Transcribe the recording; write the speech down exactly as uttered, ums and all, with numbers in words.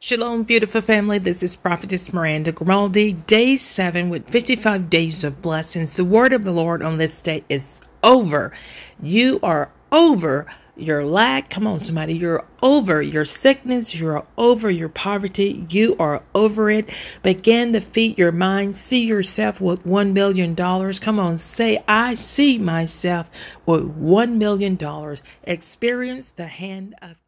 Shalom, beautiful family. This is Prophetess Miranda Grimaldi, day seven with fifty-five days of blessings. The word of the Lord on this day is over. You are over your lack. Come on, somebody. You're over your sickness. You're over your poverty. You are over it. Begin to feed your mind. See yourself with one million dollars. Come on, say, I see myself with one million dollars. Experience the hand of